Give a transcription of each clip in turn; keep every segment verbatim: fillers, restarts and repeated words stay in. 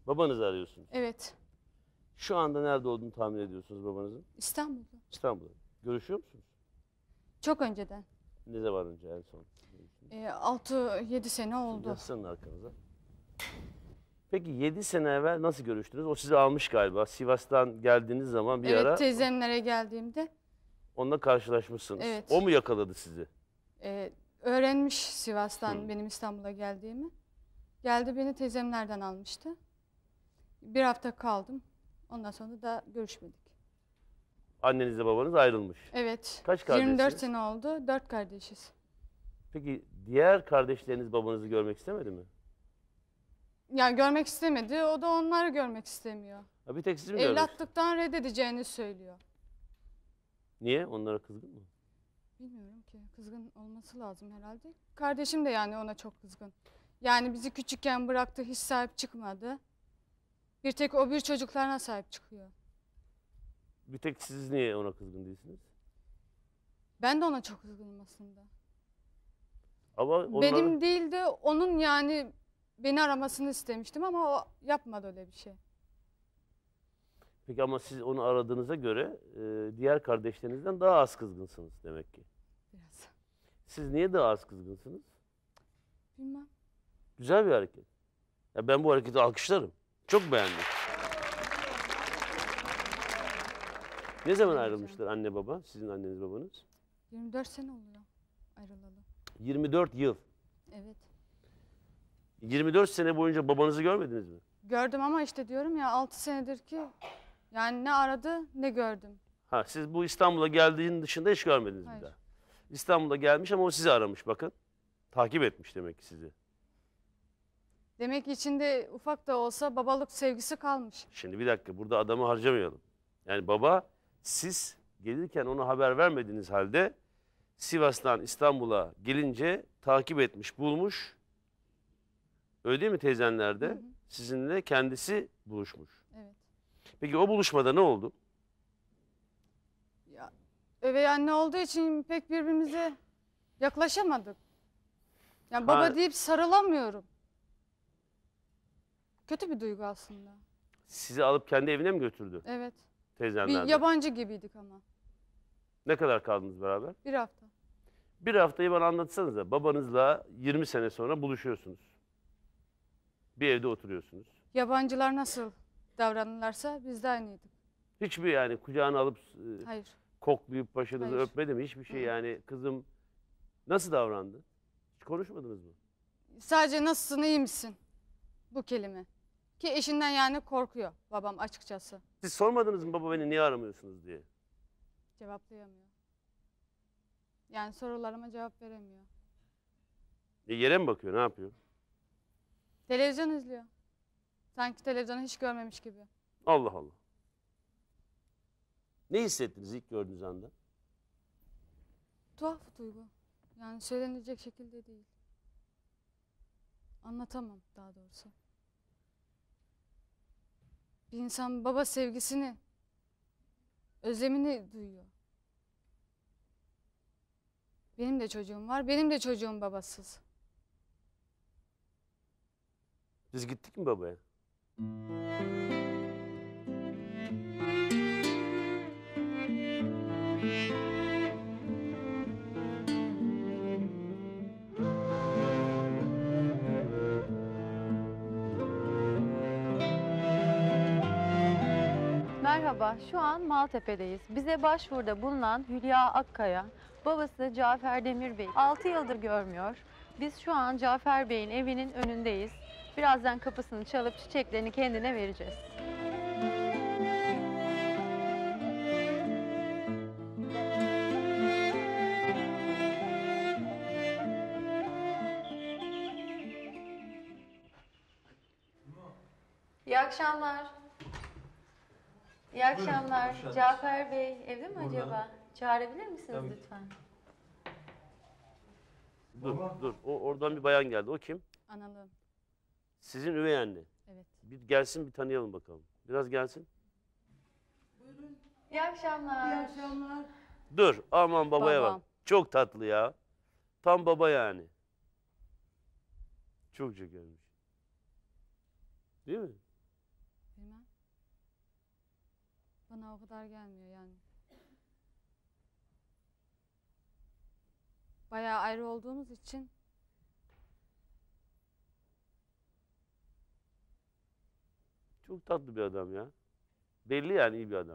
Babanızı arıyorsunuz. Evet. Şu anda nerede olduğunu tahmin ediyorsunuz babanızın? İstanbul'da. İstanbul'da. Görüşüyor musunuz? Çok önceden. Ne zaman önce en son? E, altı yedi sene oldu. Yaslanın arkanıza. Peki yedi sene evvel nasıl görüştünüz? O sizi almış galiba. Sivas'tan geldiğiniz zaman bir evet, ara teyzemlere geldiğimde onunla karşılaşmışsınız. Evet. O mu yakaladı sizi? e, öğrenmiş Sivas'tan Hı. benim İstanbul'a geldiğimi. Geldi beni teyzemlerden almıştı. Bir hafta kaldım. Ondan sonra da görüşmedik. Annenizle babanız ayrılmış. Evet. Kaç yirmi dört kardeşsiniz? sene oldu. Dört kardeşiz. Peki diğer kardeşleriniz babanızı görmek istemedi mi? Yani görmek istemedi. O da onları görmek istemiyor. Ha, bir tek sizi mi görmek istiyor? Evlatlıktan reddedeceğini söylüyor. Niye? Onlara kızgın mı? Bilmiyorum ki. Kızgın olması lazım herhalde. Kardeşim de yani ona çok kızgın. Yani bizi küçükken bıraktı, hiç sahip çıkmadı. Bir tek o bir çocuklarına sahip çıkıyor. Bir tek siz niye ona kızgın değilsiniz? Ben de ona çok kızgınım aslında. Ama onlara... Benim değil de onun, yani beni aramasını istemiştim ama o yapmadı öyle bir şey. Peki ama siz onu aradığınıza göre e, diğer kardeşlerinizden daha az kızgınsınız demek ki. Biraz. Siz niye daha az kızgınsınız? Bilmem. Güzel bir hareket. Ya ben bu hareketi alkışlarım. Çok beğendim. Ne zaman ayrılmışlar anne baba? Sizin anneniz babanız? yirmi dört sene oluyor ayrılalı. yirmi dört yıl. Evet. yirmi dört sene boyunca babanızı görmediniz mi? Gördüm ama işte diyorum ya, altı senedir ki yani ne aradı ne gördüm. Ha, siz bu İstanbul'a geldiğinin dışında hiç görmediniz Hayır. bir daha. İstanbul'a gelmiş ama o sizi aramış bakın. Takip etmiş demek ki sizi. Demek ki içinde ufak da olsa babalık sevgisi kalmış. Şimdi bir dakika, burada adamı harcamayalım. Yani baba, siz gelirken ona haber vermediğiniz halde Sivas'tan İstanbul'a gelince takip etmiş, bulmuş. Öyle değil mi teyzenlerde? Hı hı. Sizinle kendisi buluşmuş. Evet. Peki o buluşmada ne oldu? Ya, üvey anne olduğu için pek birbirimize yaklaşamadık. Yani baba Ha. deyip sarılamıyorum. Kötü bir duygu aslında. Sizi alıp kendi evine mi götürdü Evet. Bir teyzenlerle? yabancı gibiydik ama. Ne kadar kaldınız beraber? Bir hafta. Bir haftayı bana anlatsanıza. Babanızla yirmi sene sonra buluşuyorsunuz. Bir evde oturuyorsunuz. Yabancılar nasıl davranırlarsa biz de aynıydık. Hiçbir yani kucağına alıp e, Hayır. koklayıp başınızı Hayır. öpmedi mi? Hiçbir şey Hı. yani kızım nasıl davrandı? Hiç konuşmadınız mı? Sadece nasılsın, iyi misin? Bu kelime. Ki eşinden yani korkuyor babam açıkçası. Siz sormadınız mı baba beni niye aramıyorsunuz diye? Cevaplayamıyor. Yani sorularıma cevap veremiyor. E, yere mi bakıyor? Ne yapıyor? Televizyon izliyor. Sanki televizyonu hiç görmemiş gibi. Allah Allah. Ne hissettiniz ilk gördüğünüz anda? Tuhaf duygu. Yani söylenilecek şekilde değil. Anlatamam daha doğrusu. Bir insan baba sevgisini, özlemini duyuyor. Benim de çocuğum var, benim de çocuğum babasız. Biz gittik mi babaya? Merhaba, şu an Maltepe'deyiz. Bize başvuruda bulunan Hülya Akkaya, babası Cafer Demir Bey altı yıldır görmüyor. Biz şu an Cafer Bey'in evinin önündeyiz. Birazdan kapısını çalıp çiçeklerini kendine vereceğiz. İyi akşamlar. İyi akşamlar. hoş geldiniz. Cafer Bey evde mi Burada. acaba? Çağırabilir misiniz Tabii ki. lütfen? Dur, Baba. dur. O, oradan bir bayan geldi. O kim? Analığım. Sizin üvey anne. Evet. Bir gelsin bir tanıyalım bakalım. Biraz gelsin. İyi akşamlar. İyi akşamlar. Dur. Aman babaya Babam. bak. Çok tatlı ya. Tam baba yani. Çok şekermiş. Değil mi? Bana o kadar gelmiyor yani. Bayağı ayrı olduğumuz için Çok tatlı bir adam ya. Belli yani iyi bir adam.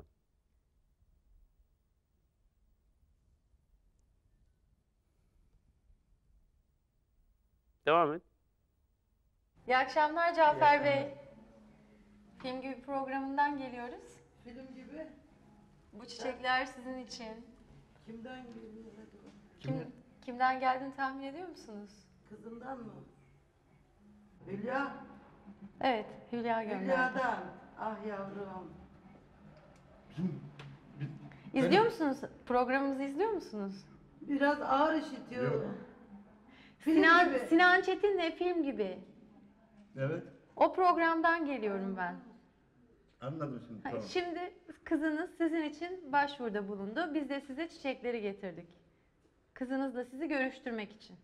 Devam et. İyi akşamlar Cafer Bey. Film gibi programından geliyoruz. Film gibi. Bu çiçekler sizin için. Kimden geliyor acaba? Kim, kimden geldiğini tahmin ediyor musunuz? Kızından mı? Hülya. Evet, Hülya gönderdi. Hülya'dan. Ah yavrum. İzliyor musunuz? Programımızı izliyor musunuz? Biraz ağır işitiyor. Yok. Film Sinan, gibi. Sinan Çetin'le film gibi. Evet. O programdan geliyorum ben. Anladım şimdi. Ha, Tamam. Şimdi kızınız sizin için başvuruda bulundu. Biz de size çiçekleri getirdik. Kızınızla sizi görüştürmek için.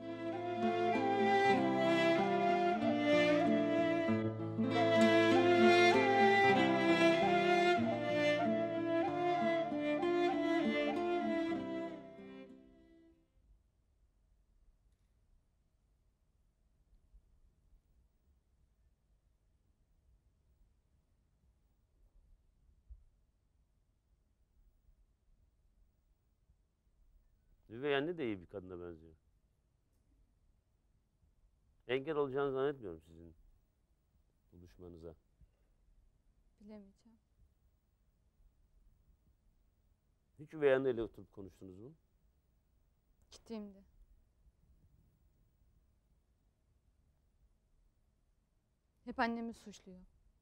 Üvey anne de iyi bir kadına benziyor. Engel olacağını zannetmiyorum sizin buluşmanıza. bilemeyeceğim. Hiç üvey anneyle oturup konuştunuz mu? Gittiğimde. Hep annemi suçluyor.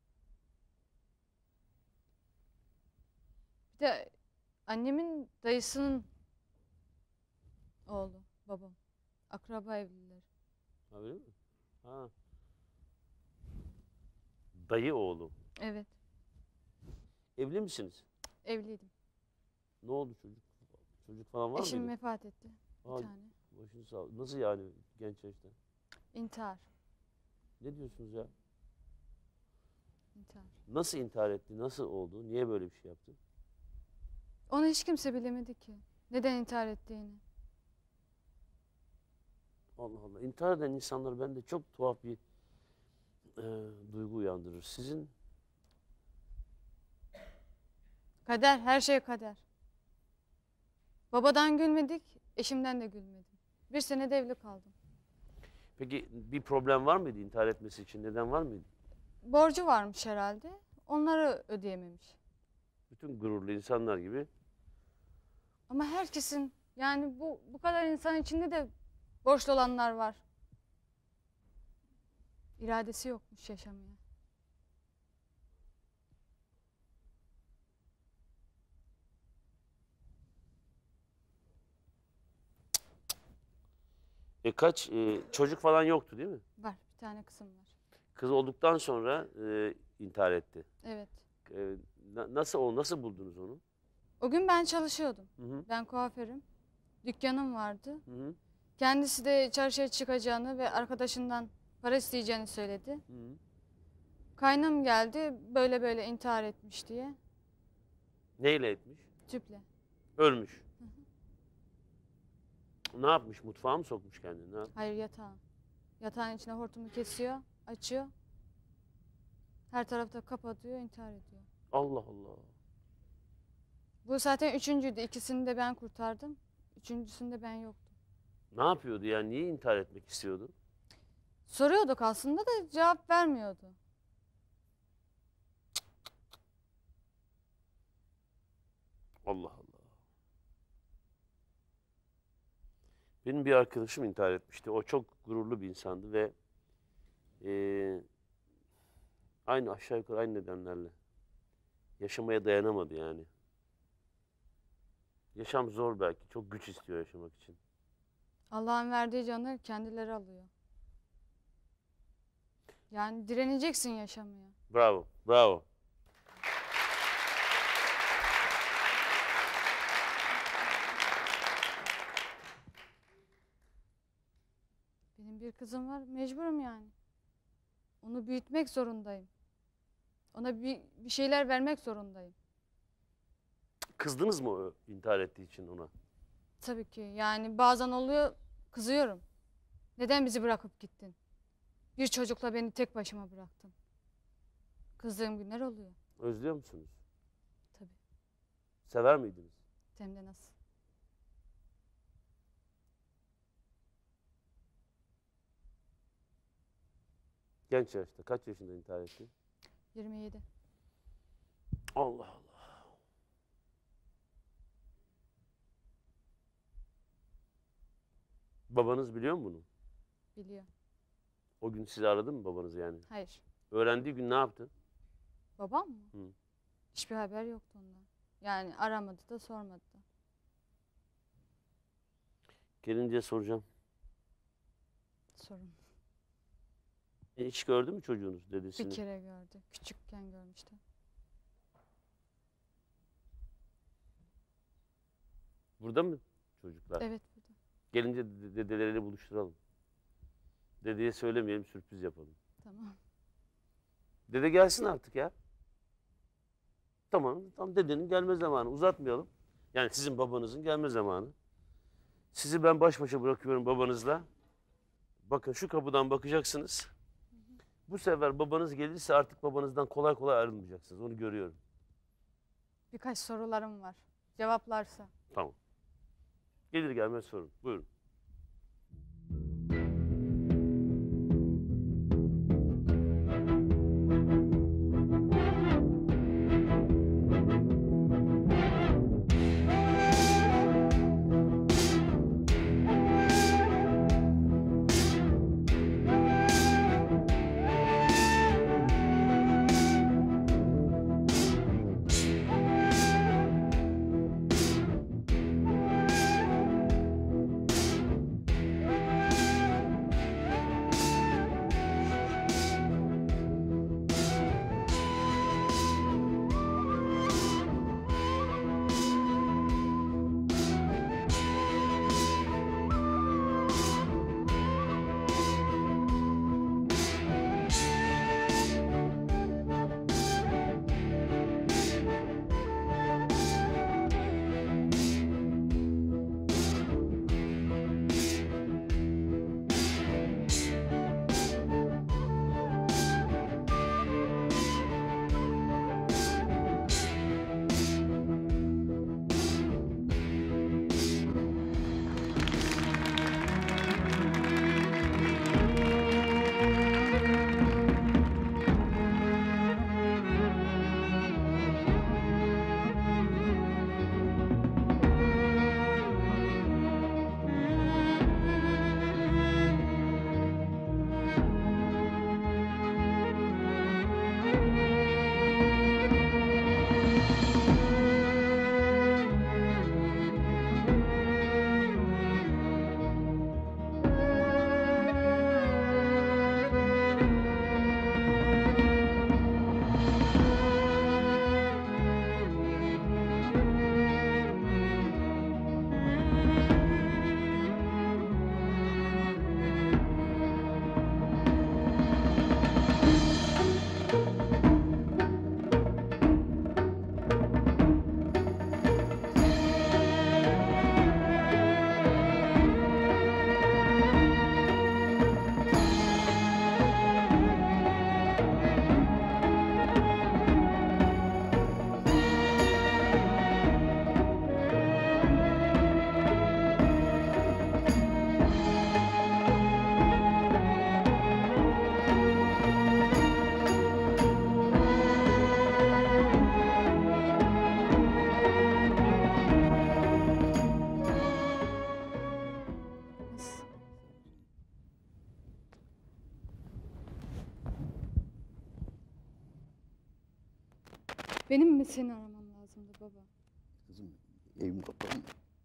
Bir de annemin dayısının oğlu, babam. Akraba evliler. Ha, öyle mi? Ha. Dayı oğlu. Evet, Evli misiniz? evliydim. Ne oldu çocuk? Çocuk falan var Eşim mıydı? vefat etti. Bir Aa, tane. başınız sağ olsun. Nasıl yani genç yaşta? İntihar. Ne diyorsunuz ya? İntihar. Nasıl intihar etti? Nasıl oldu? Niye böyle bir şey yaptı? Onu hiç kimse bilemedi ki. Neden intihar ettiğini. Allah Allah. İntihar eden insanlar bende çok tuhaf bir e, duygu uyandırır. Sizin Kader, her şey kader. Babadan gülmedik, eşimden de gülmedim. Bir sene de evli kaldım. peki bir problem var mıydı intihar etmesi için? Neden var mıydı? Borcu varmış herhalde. Onları ödeyememiş. Bütün gururlu insanlar gibi. Ama herkesin yani bu bu kadar insan içinde de borçlu olanlar var. İradesi yokmuş yaşamaya. E kaç e, çocuk falan yoktu değil mi? Var, bir tane kızım var. Kız olduktan sonra e, intihar etti. Evet. E, na- nasıl o nasıl buldunuz onu? O gün ben çalışıyordum. Hı hı. Ben kuaförüm. Dükkanım vardı. Hı hı. Kendisi de çarşıya çıkacağını ve arkadaşından para isteyeceğini söyledi. Hı hı. Kaynım geldi böyle böyle intihar etmiş diye. Neyle etmiş? Tüple. Ölmüş. Ne yapmış? Mutfağa mı sokmuş kendini? Ne yap- Hayır, yatağın. Yatağın içine hortumu kesiyor, açıyor. Her tarafta kapatıyor, intihar ediyor. Allah Allah. Bu zaten üçüncüydü. İkisini de ben kurtardım. Üçüncüsünde ben yoktum. Ne yapıyordu yani? Niye intihar etmek istiyordu? Soruyorduk aslında da cevap vermiyordu. Allah Allah. Benim bir arkadaşım intihar etmişti. O çok gururlu bir insandı ve eee, aynı aşağı yukarı aynı nedenlerle yaşamaya dayanamadı yani. Yaşam zor belki. Çok güç istiyor yaşamak için. Allah'ın verdiği canı kendileri alıyor. Yani direneceksin yaşamaya. Bravo, bravo. Benim bir kızım var, mecburum yani. Onu büyütmek zorundayım. Ona bir, bir şeyler vermek zorundayım. Kızdınız mı o intihar ettiği için ona? Tabii ki. Yani bazen oluyor, kızıyorum. Neden bizi bırakıp gittin? Bir çocukla beni tek başıma bıraktın. Kızdığım günler oluyor. Özlüyor musunuz? Tabii. Sever miydiniz? Hem de nasıl? Genç yaşta. Kaç yaşında intihar etti? yirmi yedi. Allah Allah. Babanız biliyor mu bunu? Biliyor. O gün sizi aradı mı babanız yani? Hayır. Öğrendiği gün ne yaptı? Babam mı? Hı. Hiçbir haber yoktu ondan. Yani aramadı da sormadı da. Gelince soracağım. Sorun. E, hiç gördü mü çocuğunuz dedesini? Bir kere gördü. Küçükken görmüştüm. Burada mı çocuklar? Evet burada. Gelince dede- dedeleriyle buluşturalım. Dedeye söylemeyelim, sürpriz yapalım. Tamam. Dede gelsin artık ya. Tamam, tam dedenin gelme zamanı. Uzatmayalım. Yani sizin babanızın gelme zamanı. Sizi ben baş başa bırakıyorum babanızla. Bakın şu kapıdan bakacaksınız. Bu sefer babanız gelirse artık babanızdan kolay kolay ayrılmayacaksınız. Onu görüyorum. Birkaç sorularım var. Cevaplarsa. Tamam. Gelir gelmez sorun. Buyurun. Benim mi seni aramam lazımdı baba? Kızım evim kapalı mı?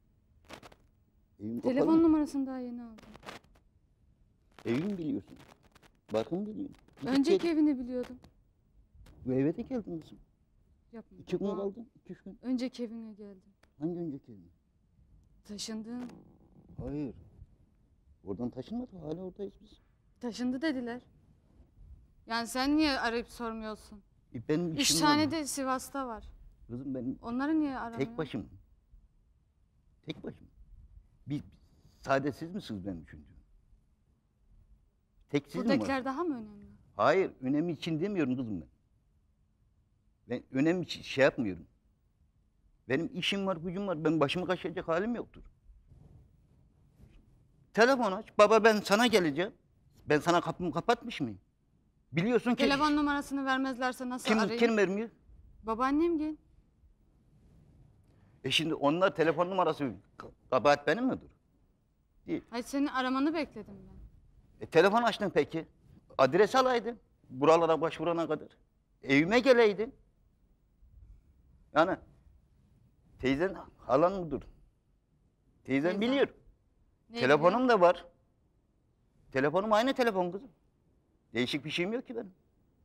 Evim kapalı Telefon mı? numarasını daha yeni aldım. Evimi biliyorsun. Barkımı biliyorsun. Gidip Önceki gel- evini biliyordum. Bu eve de geldin kızım. Yapma İki gün baba. kaldın. İki üç gün. Önceki evine geldim. Hangi önceki evin? Taşındım. Hayır. Oradan taşınmadık. Hala oradayız biz. Taşındı dediler. Yani sen niye arayıp sormuyorsun? E benim Üç işim var tane mı? de Sivas'ta var. Kızım benim Onları niye aramıyor? tek başım. Tek başım. Bir sade siz misiniz benim düşündüğüm? Tek siz mi var? Buradakiler daha mı önemli? Hayır, önemi için demiyorum kızım ben. Ben önem için şey yapmıyorum. Benim işim var, gücüm var. Ben başımı kaşıyacak halim yoktur. Telefon aç. Baba ben sana geleceğim. Ben sana kapımı kapatmış mıyım? Biliyorsun ki Telefon numarasını vermezlerse nasıl kim, arayayım? kim vermiyor? Babaannem gel. E şimdi onlar telefon numarası kabahat benim midir? Değil. Hayır senin aramanı bekledim ben. E, telefon açtın peki. Adres alaydın. Buralara başvurana kadar. Evime geleydin. Yani teyzen halan mıdır? Teyzen Teyzem. biliyor. Ne Telefonum biliyor? da var. Telefonum aynı telefon kızım. Değişik bir şeyim yok ki benim.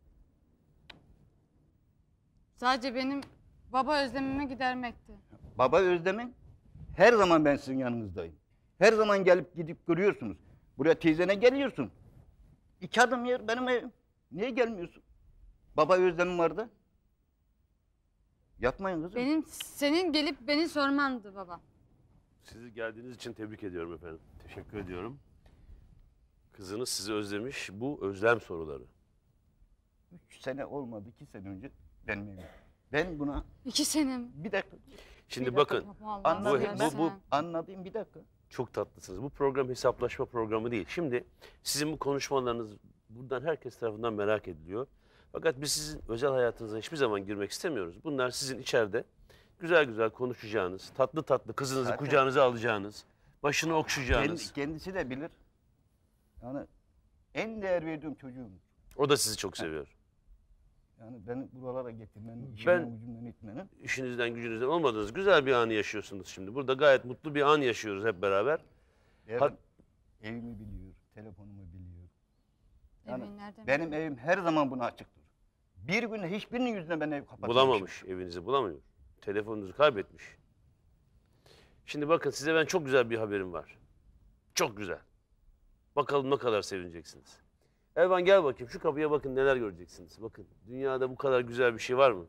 Sadece benim baba özlemimi gidermekti. Baba özlemin her zaman ben sizin yanınızdayım. Her zaman gelip gidip görüyorsunuz. Buraya teyzene geliyorsun. İki adım yer benim evim. Niye gelmiyorsun? Baba özlemim vardı. Yapmayın kızım. Benim senin gelip beni sormandı baba. Sizi geldiğiniz için tebrik ediyorum efendim. Teşekkür ediyorum. Kızınız sizi özlemiş. Bu özlem soruları. Üç sene olmadı, iki sene önce benim evim. Ben buna İki senem. bir dakika Şimdi Bir dakika. bakın Vallahi anladığım, Bu- ben, bu- bu- anladığım bir dakika. çok tatlısınız. Bu program hesaplaşma programı değil. Şimdi sizin bu konuşmalarınız buradan herkes tarafından merak ediliyor. Fakat biz sizin özel hayatınıza hiçbir zaman girmek istemiyoruz. Bunlar sizin içeride güzel güzel konuşacağınız, tatlı tatlı kızınızı Zaten- kucağınıza alacağınız, başını Kendi, okşayacağınız. kendisi de bilir. Yani en değer verdiğim çocuğum. O da sizi çok seviyor. Yani beni buralara getirmenin, Ben- işimden gücümden etmenin. İşinizden gücünüzden olmadığınız güzel bir anı yaşıyorsunuz şimdi. Burada gayet mutlu bir an yaşıyoruz hep beraber. Evim, Ha- evimi biliyor, telefonumu biliyor. Yani Emin nereden? benim evim her zaman buna açıktır. Bir gün hiçbirinin yüzüne ben ev kapatmamışım. Bulamamış, evinizi bulamıyor. Telefonunuzu kaybetmiş. Şimdi bakın size ben çok güzel bir haberim var. Çok güzel. Bakalım ne kadar sevineceksiniz. Ervan gel bakayım şu kapıya bakın neler göreceksiniz. Bakın dünyada bu kadar güzel bir şey var mı?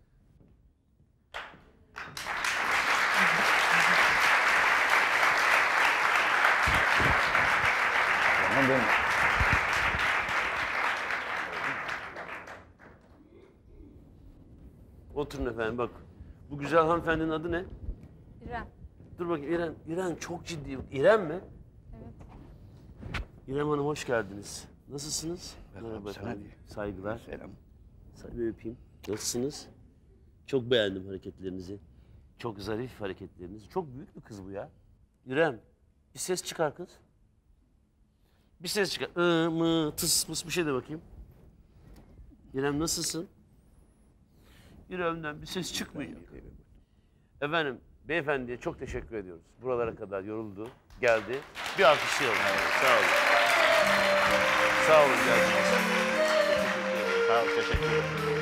Ama ben Oturun efendim bak. Bu güzel hanımefendinin adı ne? İrem. Dur bakayım İrem. İrem çok ciddi. İrem mi? Evet. İrem Hanım hoş geldiniz. Nasılsınız? Merhaba, Merhaba sana efendim. diyeyim. Saygılar. selam. Say bir öpeyim. Nasılsınız? Çok beğendim hareketlerinizi. Çok zarif hareketleriniz. Çok büyük bir kız bu ya. İrem, bir ses çıkar kız. Bir ses çıkar. I, mı, tıs, mıs bir şey de bakayım. İrem nasılsın? İrem'den bir ses çıkmıyor. Efendim, beyefendiye çok teşekkür ediyoruz. Buralara kadar yoruldu, geldi. Bir alkışlayalım. Sağ olun. Sağ olun geldiniz. Sağ olun, teşekkür ederim.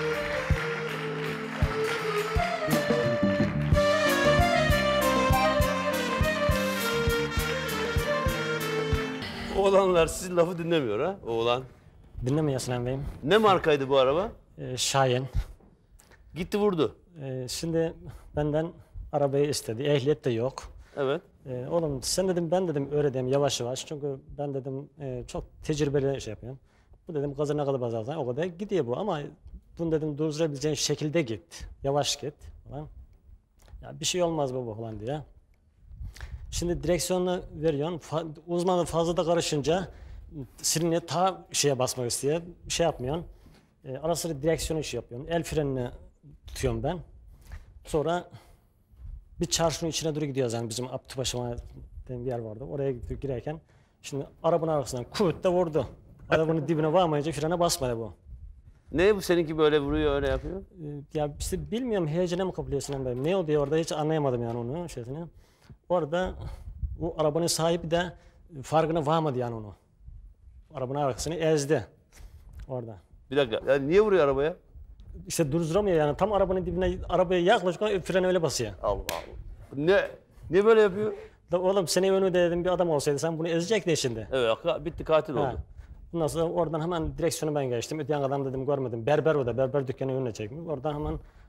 Oğlanlar sizin lafı dinlemiyor ha, oğlan. Dinlemiyorsun Sinan Bey'im. Ne markaydı bu araba? Ee, Şahin. Gitti vurdu. Ee, şimdi benden arabayı istedi. Ehliyet de yok. Evet. Ee, oğlum sen dedim ben dedim öğreneyim yavaş yavaş. Çünkü ben dedim e, çok tecrübeli şey yapıyorum. Bu dedim gazına kadar bazarsan o kadar gidiyor bu ama bunu dedim durdurabileceğin şekilde git. Yavaş git falan. Ya bir şey olmaz baba falan diye. Şimdi direksiyonu veriyorsun. Fa uzmanı fazla da karışınca silinye ta şeye basmak istiyor. Şey yapmıyorsun. E, ara sıra direksiyonu iş yapıyorsun. El frenini tutuyorum ben. Sonra bir çarşının içine doğru gidiyoruz yani bizim Abdübaşıma denen bir yer vardı. Oraya girerken şimdi arabanın arkasından kuvvetle vurdu. Arabanın dibine varmayınca frene basmadı bu. Ne bu seninki böyle vuruyor öyle yapıyor? Ee, Ya işte bilmiyorum heyecana mı kapılıyorsun ben. Ne oldu ya orada hiç anlayamadım yani onu şeyini. Orada o arabanın sahibi de farkına varmadı yani onu. Arabanın arkasını ezdi orada. Bir dakika. Yani niye vuruyor arabaya? İşte durduramıyor yani tam arabanın dibine arabaya yaklaşık frene öyle basıyor. Allah Allah. Ne? Niye böyle yapıyor? Da oğlum senin önünde dedim bir adam olsaydı sen bunu ezecektin şimdi. Evet ka- bitti katil Ha. oldu. Ondan sonra oradan hemen direksiyonu ben geçtim. Öteyen adam dedim görmedim. Berber o da berber dükkanı önüne çekmiş. Oradan hemen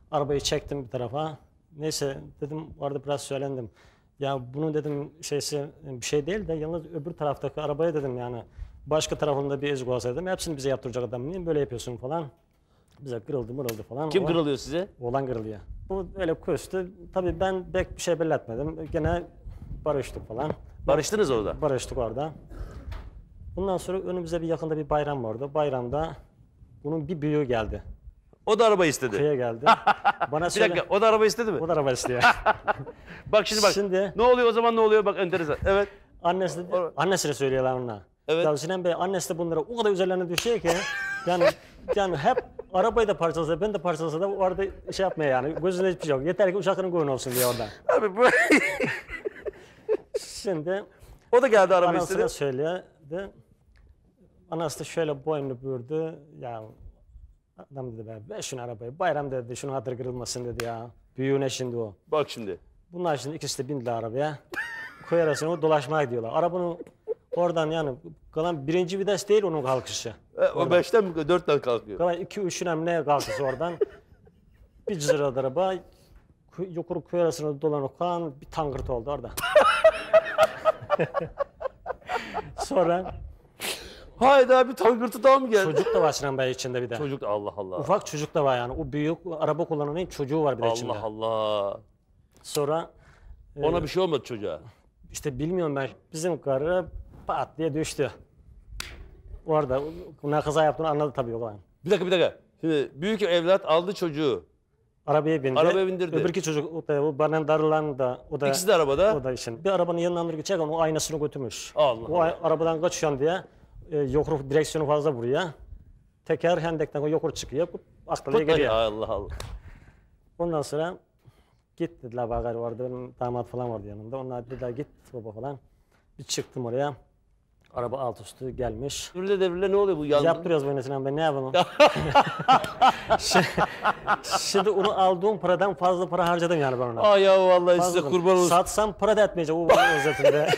Arabayı çektim bir tarafa. Neyse dedim orada biraz söylendim. Ya bunun dedim şeysi bir şey değil de yalnız öbür taraftaki arabaya dedim yani başka tarafında bir ezik olsa dedim hepsini bize yaptıracak adam niye böyle yapıyorsun falan. Bize kırıldı mırıldı falan. Kim O- kırılıyor size? Oğlan kırılıyor. Bu öyle küstü. Tabii ben pek bir şey belli etmedim. Gene barıştık falan. Barıştınız orada. Barıştık orada. Bundan sonra önümüzde bir yakında bir bayram vardı. Bayramda bunun bir büyüğü geldi. O da araba istedi. Köye geldi. Bana Bir söyle. dakika, o da araba istedi mi? O da araba istiyor. Bak şimdi bak. Şimdi- Ne oluyor o zaman, ne oluyor? Bak enteresan. Evet. Annesi de, annesine söylüyorlar ona. Evet. Ya Sinan Bey annesi de bunlara o kadar üzerlerine düşüyor ki yani yani hep arabayı da parçalasa ben de parçalasa da orada şey yapmaya yani gözünde hiçbir şey yok. Yeter ki uşakların koyun olsun diye orada. Abi bu... Şimdi o da geldi araba anasına istedi. söyledi. Anası da şöyle boynunu bürdü. Ya adam dedi be ver şunu arabayı. Bayram dedi şunun hatırı kırılmasın dedi ya. Büyüğüne şimdi o. Bak şimdi. Bunlar şimdi ikisi de bindiler arabaya. Köy arasına dolaşmaya gidiyorlar. Arabanın oradan yani kalan birinci vites değil onun kalkışı. E, o beşten mi dörtten kalkıyor? Kalan iki üç ne kalkışı oradan. Bir cızıradı araba. Kö- Yukarı köy arasına dolanırken bir tangırt oldu orada. Sonra Hayda bir tangırtı daha mı geldi? çocuk da var Sinan Bey içinde bir de. Çocuk Allah Allah. Ufak çocuk da var yani. O büyük araba kullananın çocuğu var bir de içinde. Allah Allah. Sonra Ona bir şey olmadı çocuğa. işte bilmiyorum ben bizim karı pat diye düştü. Orada ne kaza yaptığını anladı tabii o zaman. Bir dakika bir dakika. Şimdi büyük evlat aldı çocuğu. Arabaya bindi. Arabaya bindirdi. Öbürki çocuk o da o bana darılan da o da İkisi de arabada. o da işin. Bir arabanın yanından dur geçerken o aynasını götürmüş. Allah O ay- arabadan kaçıyorsun diye e, yukarı direksiyonu fazla vuruyor. Teker hendekten o yukarı çıkıyor. Aklıya geliyor. Allah Allah. Ondan sonra git dediler bakar vardı benim damat falan vardı yanımda. Onlar dediler git baba falan. Bir çıktım oraya. Araba alt üstü gelmiş. Devrile devrile ne oluyor bu yangın? Yaptırıyoruz böyle Sinan Bey ne yapalım? Şi- Şimdi onu aldığım paradan fazla para harcadım yani ben ona. Ay ya vallahi size Fazla. kurban olsun. Satsam para da etmeyecek o özetinde.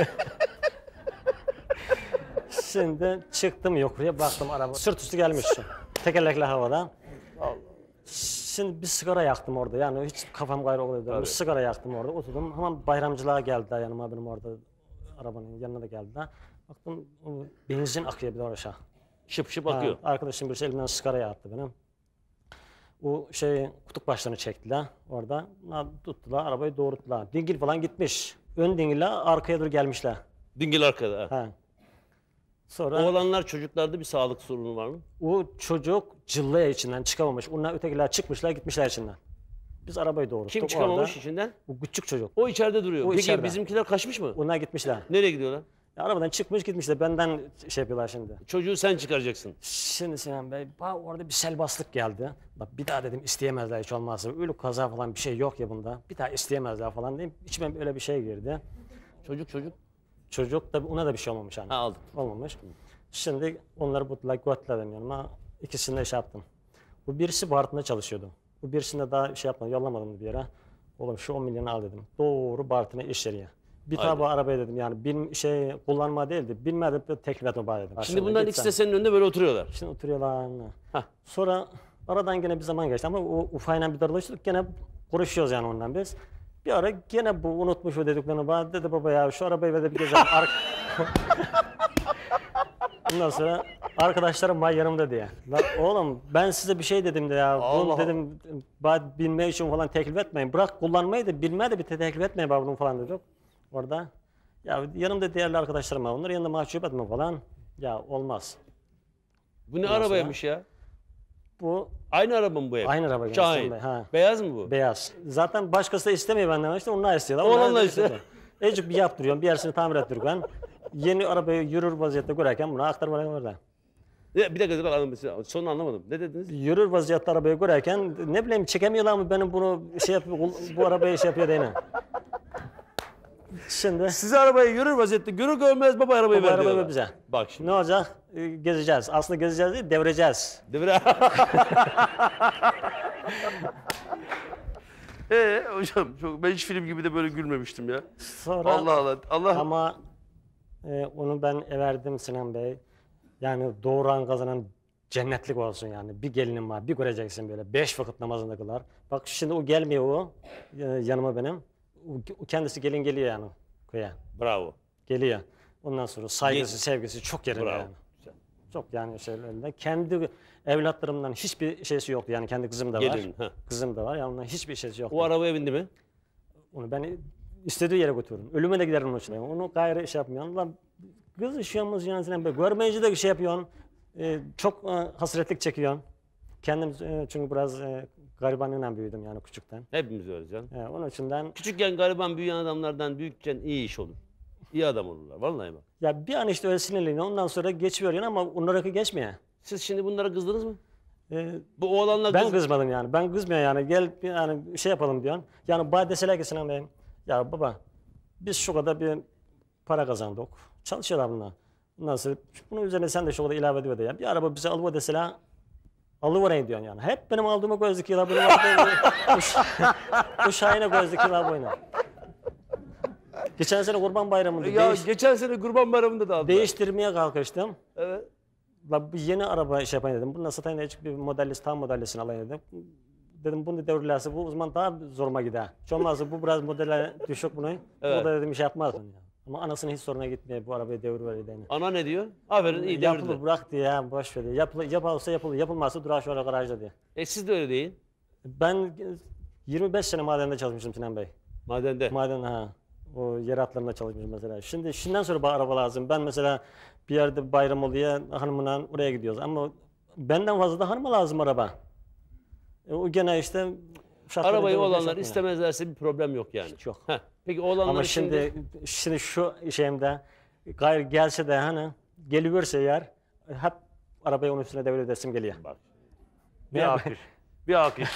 Şimdi çıktım yukarıya baktım araba sırt üstü gelmiş. Tekerlekli havada. Şimdi bir sigara yaktım orada yani hiç kafam gayrı oluyordu. Bir sigara yaktım orada oturdum. Hemen bayramcılığa geldiler yanıma benim orada arabanın yanına da geldiler. Baktım o benzin akıyor bir de aşağı. Şıp şıp Ha, akıyor. arkadaşım birisi elinden sigara attı benim. O şey kutup başlarını çektiler orada. Ha, tuttular arabayı doğrulttular. Dingil falan gitmiş. Ön dingille arkaya doğru gelmişler. Dingil arkada. ha. Ha. Sonra Oğlanlar çocuklarda bir sağlık sorunu var mı? o çocuk cıllaya içinden çıkamamış. Onlar ötekiler çıkmışlar gitmişler içinden. Biz arabayı doğrulttuk Kim çıkamamış orada. içinden? O küçük çocuk. O içeride duruyor. O Peki içeride. bizimkiler kaçmış mı? Onlar gitmişler. Nereye gidiyorlar? Ya arabadan çıkmış gitmişler. Benden şey yapıyorlar şimdi. Çocuğu sen çıkaracaksın. Şimdi Sinan Bey, bak orada bir selbastlık geldi. Bak bir daha dedim isteyemezler hiç olmazsa. Öyle kaza falan bir şey yok ya bunda. Bir daha isteyemezler falan diyeyim. İçime öyle bir şey girdi. Çocuk çocuk. Çocuk da ona da bir şey olmamış yani. Ha aldık. Olmamış. Şimdi onları butla götürdüler benim yanıma. İkisini de şey yaptım. Bu birisi Bartın'da çalışıyordu. Bu birisinde daha şey yapmadım, yollamadım bir yere. Oğlum şu on milyonu al dedim. Doğru Bartın'a iş yeriye. Bir Haydi. tabi arabaya dedim yani bin, şey kullanma değildi. Bilmedim de teklif etme bari dedim. Şimdi bunların ikisi de senin önünde böyle oturuyorlar. Şimdi oturuyorlar. Hah. Sonra aradan gene bir zaman geçti ama o ufayla bir darlaştık gene konuşuyoruz yani ondan biz. Bir ara gene bu unutmuş o dediklerini bana dedi baba ya şu arabayı ver de bir gezelim. Ar- Ondan sonra arkadaşlarım var yanımda diye. Lan oğlum ben size bir şey dedim de ya. Allah. Bunu dedim bana bilme için falan teklif etmeyin. Bırak kullanmayı da bilmeye de bir teklif etmeyin bana bunu falan dedik. Orada. Ya yanımda değerli arkadaşlarım var. Onların yanında mahcup etme falan. Ya olmaz. Bu ne Ondan arabaymış ya? Bu Aynı araba mı bu ev? aynı araba. Şahin. Şahin. Ha. Beyaz mı bu? Beyaz. Zaten başkası da istemiyor benden işte onlar istiyorlar. Oğlanlar Onlar da istiyor. Ecik bir yaptırıyorum, bir yerisini tamir ettiriyorum. Yeni arabayı yürür vaziyette görerken bunu aktarmaya orada. Ya, bir dakika bak anlamadım. Sonunu anlamadım. Ne dediniz? Yürür vaziyette arabayı görerken ne bileyim çekemiyorlar mı benim bunu şey yapıyor, bu arabayı şey yapıyor diye ne? Şimdi Size arabayı yürür vaziyette görür görmez baba arabayı baba ver arabayı diyorlar. ver bize. Bak şimdi. Ne olacak? Ee, Gezeceğiz. Aslında gezeceğiz değil, devireceğiz. Devre. Ee hocam çok, ben hiç film gibi de böyle gülmemiştim ya. Sonra Allah Allah. Allah. ama e, onu ben everdim Sinan Bey. Yani doğuran kazanan cennetlik olsun yani. Bir gelinim var, bir göreceksin böyle. Beş vakit namazını kılar. Bak şimdi o gelmiyor o e, yanıma benim. O, o kendisi gelin geliyor yani köye. Bravo. Geliyor. Ondan sonra saygısı, Gel- sevgisi çok yerinde Bravo. yani. Çok yani şeylerinde. Kendi evlatlarımdan hiçbir şeysi yoktu. Yani kendi kızım da var. Gelin. Ha. Kızım da var. Yani ondan hiçbir şeysi yoktu. O arabaya bindi mi? Onu ben istediği yere götürürüm. Ölüme de giderim o için. Onu gayrı şey yapmıyorum. Lan kız işiyorsunuz yani sen böyle görmeyince de şey yapıyorsun. Ee, çok e, hasretlik çekiyorsun. Kendim e, çünkü biraz e, garibanlığıyla büyüdüm yani küçükten. Hepimiz öyle canım. E, onun için ben Küçükken gariban büyüyen adamlardan büyükken iyi iş olur. İyi adam olurlar. Vallahi bak. ya bir an işte öyle sinirleniyor. Ondan sonra geçiyor yani ama onlara geçmiyor. Siz şimdi bunlara kızdınız mı? E, Bu oğlanla Ben kız... kızmadım yani. Ben kızmıyor yani. Gel bir yani şey yapalım diyorsun. Yani bana deseler ki Sinan Bey, ya baba biz şu kadar bir para kazandık. Çalışıyorlar bunlar. Bundan sonra bunun üzerine sen de şu kadar ilave ediyor ya. Bir araba bize alıver deseler alıvereyim diyorsun yani. Hep benim aldığıma göz dikiyorlar. Benim aldığım o Şahin'e göz dikiyorlar boyuna. Geçen sene Kurban Bayramı'nda Ya değiş, geçen sene Kurban Bayramı'nda da aldılar. değiştirmeye kalkıştım. Evet. La bu yeni araba şey yapayım dedim. Bundan satayım da hiç bir modellisi, tam modellisini alayım dedim. Dedim bunu devirlerse bu o zaman daha zoruma gider. Hiç olmazsa bu biraz modele düşük bunu. Evet. O da dedim şey yapmaz. Yani. Ama anasının hiç soruna gitmiyor bu arabayı devirverdiğini. Ana ne diyor? Aferin iyi Yapılır devirdiler. bırak diye ya boş ver diye. Yapılır, yapılırsa yapılır, yapılmazsa durar şöyle garajda diye. E siz de öyle değil. Ben yirmi beş sene madende çalışmıştım Sinan Bey. Madende. Maden ha. O yer hatlarında çalışmışım mesela. Şimdi şimdiden sonra bana araba lazım. Ben mesela bir yerde bayram oluyor hanımla oraya gidiyoruz. Ama benden fazla da hanıma lazım araba. E, o gene işte şartları Arabayı devlet olanlar yaşatmıyor. istemezlerse bir problem yok yani. Hiç yok. Heh. Peki oğlanlar Ama şimdi, şimdi şu şeyimde gayrı gelse de hani geliverse yer hep arabayı onun üstüne devredersim geliyor. Bak. Ne Bir yap- alkış. Bir alkış.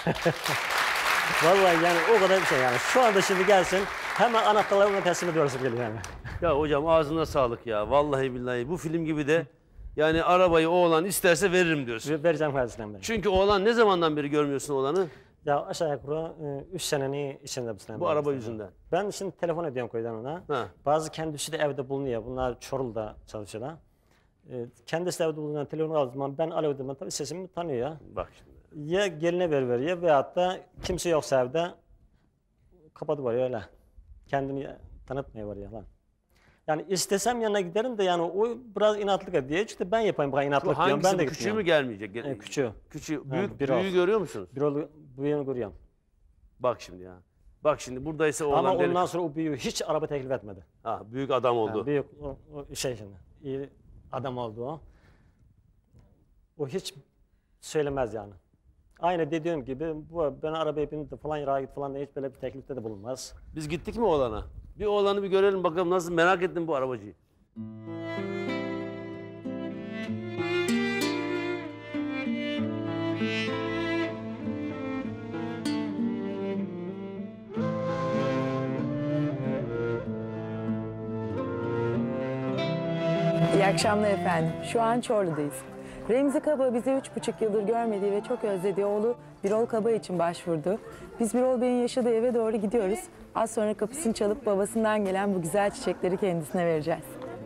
Vallahi yani o kadar bir şey yani. Şu anda şimdi gelsin hemen anahtarlarını teslim ediyorsun geliyor yani. Ya hocam ağzına sağlık ya. Vallahi billahi bu film gibi de yani arabayı oğlan isterse veririm diyorsun. Ve vereceğim kardeşim ben. Çünkü oğlan ne zamandan beri görmüyorsun oğlanı? Ya aşağı yukarı üç senenin içinde bu sene. Bu ben araba mesela. yüzünden. Ben şimdi telefon ediyorum köyden ona. Ha. Bazı kendisi de evde bulunuyor. Bunlar Çorlu'da çalışıyorlar. Ee, kendisi de evde bulunan telefonu aldığım zaman ben alo dedim. Tabii sesimi tanıyor ya. Bak şimdi. Ya geline ver veriyor veyahut da kimse yoksa evde kapatıveriyor öyle. Kendini tanıtmaya varıyor lan. Yani istesem yanına giderim de yani o biraz inatlık ediyor. İşte ben yapayım bana Bu inatlık diyorum. hangisi Ben de bu, küçüğü mü gitmiyorum. gelmeyecek? Evet, küçüğü. Küçüğü. Ha, Büyük, bir büyüğü olsun. görüyor musunuz? Bir olu bu yönü görüyorum. Bak şimdi ya. Bak şimdi buradaysa oğlan Ama delik- ondan sonra o büyüğü hiç araba teklif etmedi. Ha, büyük adam oldu. Ha, büyük o, o şey şimdi. İyi adam oldu o. O hiç söylemez yani. Aynı dediğim gibi bu ben arabaya bindim de falan yere git falan diye hiç böyle bir teklifte de bulunmaz. Biz gittik mi oğlana? Bir oğlanı bir görelim bakalım nasıl, merak ettim bu arabacıyı. İyi akşamlar efendim. Şu an Çorlu'dayız. Remzi Kaba bizi üç buçuk yıldır görmediği ve çok özlediği oğlu Birol Kaba için başvurdu. Biz Birol Bey'in yaşadığı eve doğru gidiyoruz. Az sonra kapısını çalıp babasından gelen bu güzel çiçekleri kendisine vereceğiz.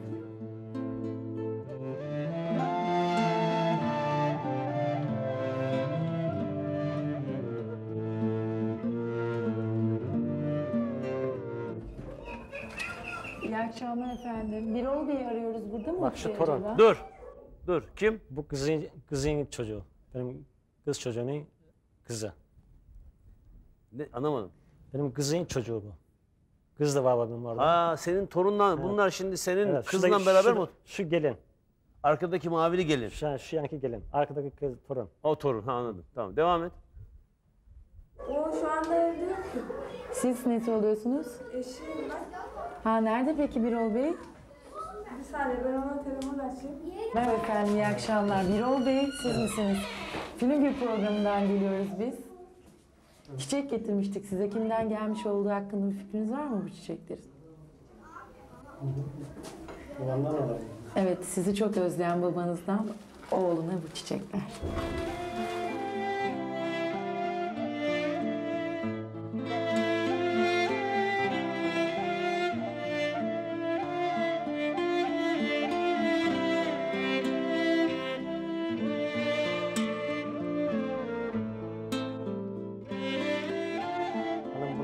İyi akşamlar efendim. Birol Bey'i arıyoruz. Burada mı Bak şu oturuyor torun. acaba? Dur. Dur. Kim? Bu kızın, kızın çocuğu. Benim kız çocuğunun kızı. Ne, anlamadım. Benim kızın çocuğu bu. Kız da var benim orada. Aa, senin torunla bunlar şimdi senin Evet, kızla şuradaki- beraber şu, mi? Şu gelin. Arkadaki mavili gelin. Şu, şu yanki gelin. Arkadaki kız torun. O torun. Ha, anladım. Tamam, devam et. O şu anda evde yok. Siz nesi oluyorsunuz? Eşiyim ben. Ha nerede peki Birol Bey? Bir saniye ben ona telefon açayım. Merhaba efendim, iyi akşamlar. Birol Bey, siz misiniz? Film gibi programından geliyoruz biz. Çiçek getirmiştik size. Kimden gelmiş olduğu hakkında bir fikriniz var mı bu çiçeklerin? Evet, sizi çok özleyen babanızdan oğluna bu çiçekler.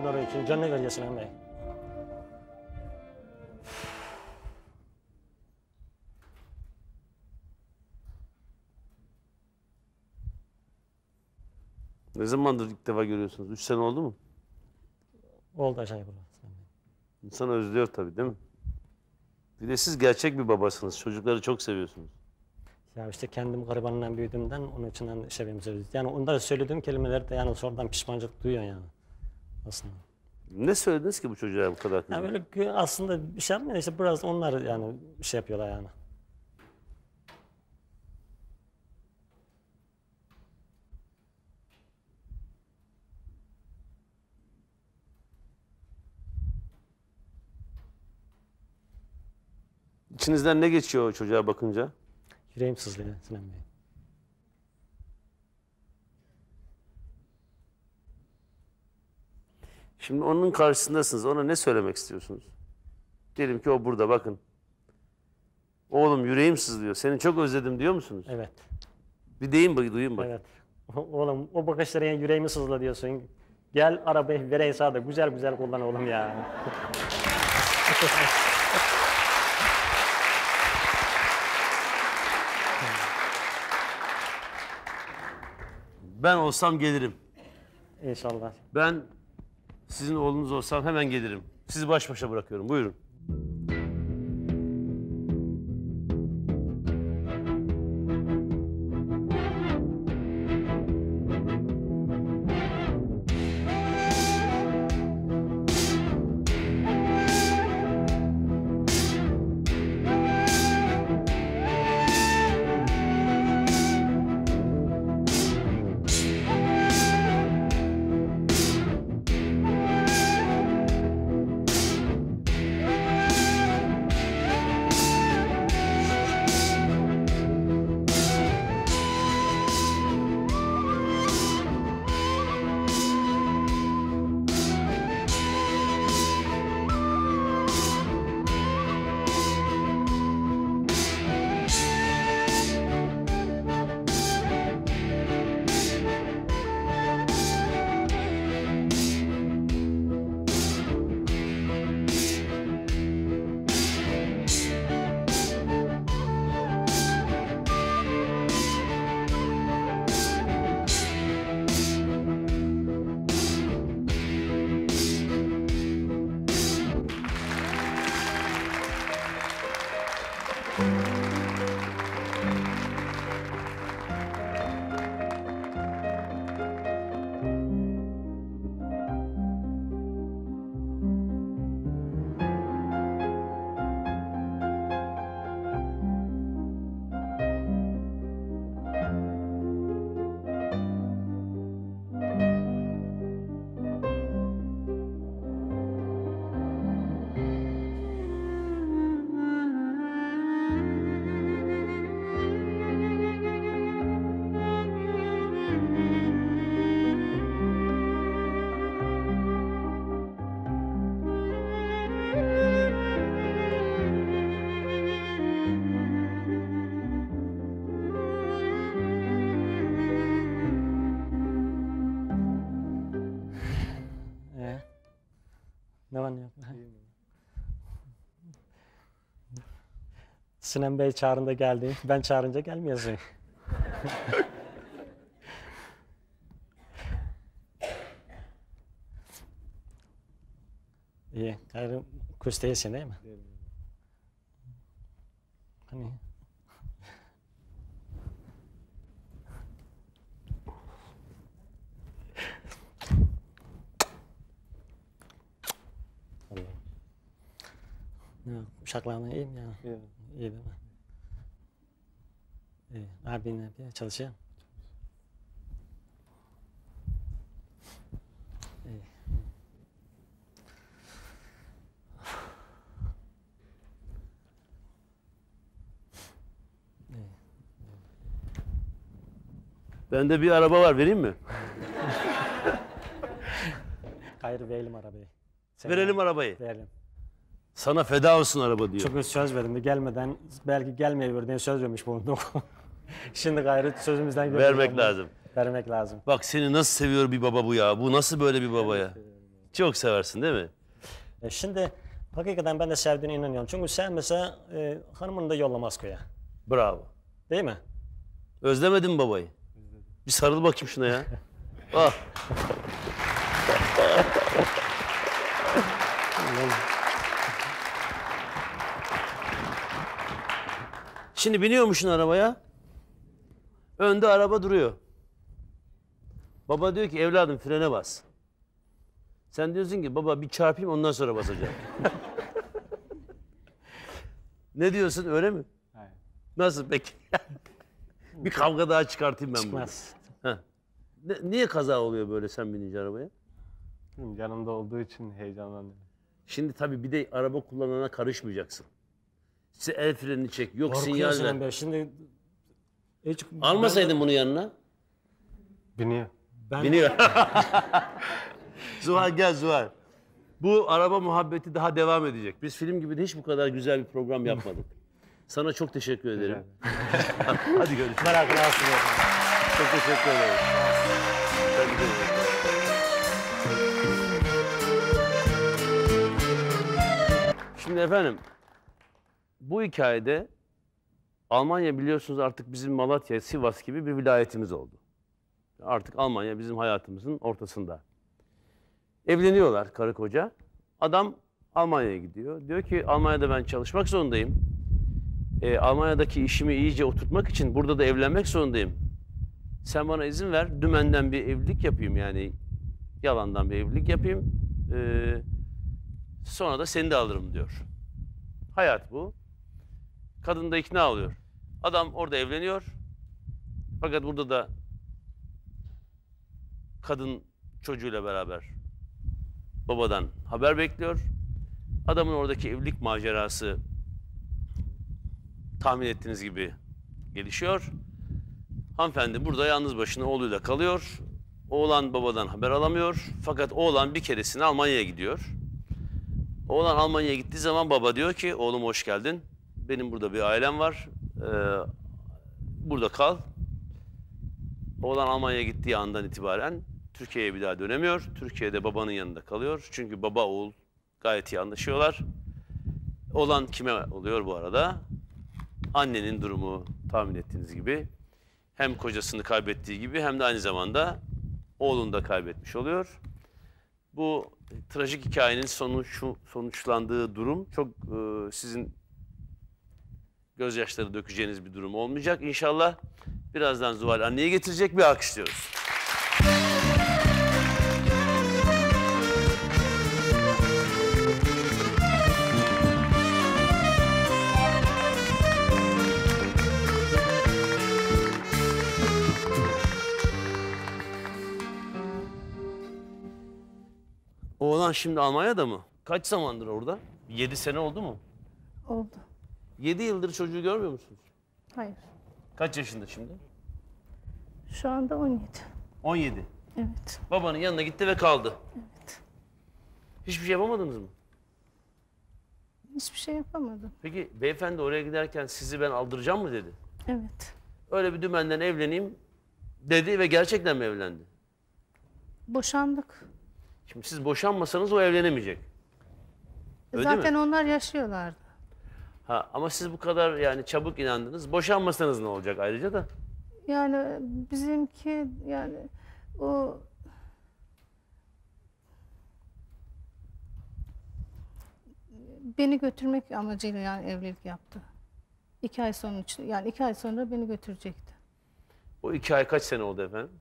Selamünaleyküm. Canını ver Sinan Bey. Ne zamandır ilk defa görüyorsunuz? Üç sene oldu mu? Oldu aşağı yukarı. İnsan özlüyor tabii değil mi? Bir de siz gerçek bir babasınız. Çocukları çok seviyorsunuz. Ya işte kendim garibanından büyüdüğümden onun için şey benim söylediğim. Yani onda söylediğim kelimeler de yani sonradan pişmanlık duyuyor yani aslında. Ne söylediniz ki bu çocuğa bu kadar kızım? Yani böyle gö- aslında bir şey yapmıyor işte biraz onlar yani şey yapıyorlar yani. İçinizden ne geçiyor o çocuğa bakınca? Yüreğim sızlıyor Sinan Bey. Şimdi onun karşısındasınız. Ona ne söylemek istiyorsunuz? Diyelim ki o burada bakın. Oğlum yüreğim sızlıyor. Seni çok özledim diyor musunuz? Evet. Bir deyin bak, duyayım bak. Evet. Oğlum o bakışlara yani yüreğimi sızla diyorsun. Gel arabayı vereyim sağda güzel güzel kullan oğlum ya. Ben olsam gelirim. İnşallah. Ben sizin oğlunuz olsam hemen gelirim. Sizi baş başa bırakıyorum. Buyurun. Ne var ne yok? Sinan Bey çağrında geldi. Ben çağırınca gelmiyorsun. İyi. Gayrı kuş değilsin değil mi? Hani? Ya, uşaklarına iyiyim ya. İyi. İyi değil mi? İyi. Abi ne yapıyor? Çalışıyor. İyi. İyi. Bende bir araba var, vereyim mi? Hayır verelim arabayı. Sen Verelim arabayı. Verelim. Sana feda olsun araba diyor. Çok söz verdim de gelmeden belki gelmeyebilir diye söz vermiş bulundum. Şimdi gayrı sözümüzden Vermek gelmeyelim. lazım. Vermek lazım. Bak seni nasıl seviyor bir baba bu ya. Bu nasıl böyle bir baba ya? Çok seversin değil mi? E şimdi hakikaten ben de sevdiğine inanıyorum. Çünkü sen mesela e, hanımını da yollamaz köye. Bravo. Değil mi? Özlemedin mi babayı? Bir sarıl bakayım şuna ya. Ah. Şimdi biniyormuşsun arabaya. Önde araba duruyor. Baba diyor ki evladım frene bas. Sen diyorsun ki baba bir çarpayım ondan sonra basacağım. Ne diyorsun öyle mi? Hayır. Nasıl peki? Bir kavga daha çıkartayım ben bunu. Çıkmaz. Heh. Ne- niye kaza oluyor böyle sen binince arabaya? Bilmiyorum, yanımda olduğu için heyecanlanıyorum. Şimdi tabii bir de araba kullanana karışmayacaksın. İşte el frenini çek, yok Korkuyorsun sinyal ver. Emre. Şimdi hiç Almasaydın bunu yanına. Biniyor. ben, Biniyor. Zuhal gel Zuhal. Bu araba muhabbeti daha devam edecek. Biz film gibi de hiç bu kadar güzel bir program yapmadık. Sana çok teşekkür ederim. Hadi görüşürüz. merakını alsın. Çok teşekkür ederim. Hadi görüşürüz. Şimdi efendim, bu hikayede Almanya biliyorsunuz artık bizim Malatya, Sivas gibi bir vilayetimiz oldu. Artık Almanya bizim hayatımızın ortasında. Evleniyorlar karı koca. Adam Almanya'ya gidiyor. Diyor ki Almanya'da ben çalışmak zorundayım. Ee, Almanya'daki işimi iyice oturtmak için burada da evlenmek zorundayım. Sen bana izin ver, dümenden bir evlilik yapayım yani. Yalandan bir evlilik yapayım. Ee, sonra da seni de alırım diyor. Hayat bu. Kadın da ikna oluyor. Adam orada evleniyor. Fakat burada da kadın çocuğuyla beraber babadan haber bekliyor. Adamın oradaki evlilik macerası tahmin ettiğiniz gibi gelişiyor. Hanımefendi burada yalnız başına oğluyla kalıyor. Oğlan babadan haber alamıyor. Fakat oğlan bir keresinde Almanya'ya gidiyor. Oğlan Almanya'ya gittiği zaman baba diyor ki oğlum hoş geldin. Benim burada bir ailem var. Ee, burada kal. Oğlan Almanya'ya gittiği andan itibaren Türkiye'ye bir daha dönemiyor. Türkiye'de babanın yanında kalıyor. Çünkü baba oğul gayet iyi anlaşıyorlar. Oğlan kime oluyor bu arada? Annenin durumu tahmin ettiğiniz gibi hem kocasını kaybettiği gibi hem de aynı zamanda oğlunu da kaybetmiş oluyor. Bu trajik hikayenin sonuç, sonuçlandığı durum çok e, sizin gözyaşları dökeceğiniz bir durum olmayacak. İnşallah birazdan Zuhal anneyi getirecek, bir alkışlıyoruz. Oğlan şimdi Almanya'da mı? Kaç zamandır orada? Yedi sene oldu mu? Oldu. Yedi yıldır çocuğu görmüyor musunuz? Hayır. Kaç yaşında şimdi? Şu anda on yedi. on yedi. Evet. Babanın yanına gitti ve kaldı. Evet. Hiçbir şey yapamadınız mı? Hiçbir şey yapamadım. Peki beyefendi oraya giderken sizi ben aldıracağım mı dedi. Evet. Öyle bir dümenden evleneyim dedi ve gerçekten mi evlendi? Boşandık. Şimdi siz boşanmasanız o evlenemeyecek. Öyle değil Zaten mi? onlar yaşıyorlardı. Ha, ama siz bu kadar yani çabuk inandınız. Boşanmasanız ne olacak ayrıca da? Yani bizimki yani o beni götürmek amacıyla yani evlilik yaptı. İki ay sonra yani iki ay sonra beni götürecekti. O iki ay kaç sene oldu efendim?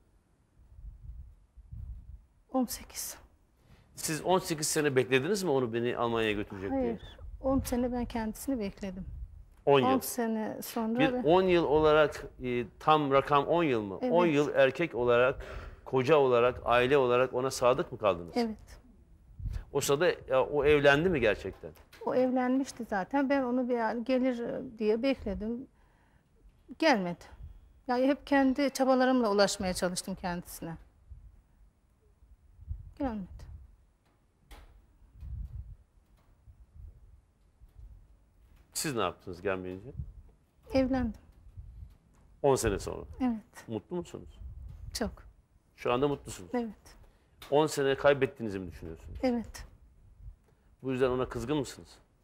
on sekiz. Siz on sekiz sene beklediniz mi onu beni Almanya'ya götürecek diye? Hayır. on sene ben kendisini bekledim. on on yıl. sene sonra Bir ben- on yıl olarak e, tam rakam on yıl mı? Evet. on yıl erkek olarak, koca olarak, aile olarak ona sadık mı kaldınız? evet. O sırada ya, o evlendi mi gerçekten? O evlenmişti zaten. Ben onu bir yani gelir diye bekledim. Gelmedi. Yani hep kendi çabalarımla ulaşmaya çalıştım kendisine. Gelmedi. Siz ne yaptınız gelmeyince? Evlendim. on sene sonra. Evet. Mutlu musunuz? Çok. Şu anda mutlusunuz. Evet. on sene kaybettiğinizi mi düşünüyorsunuz? Evet. Bu yüzden ona kızgın mısınız?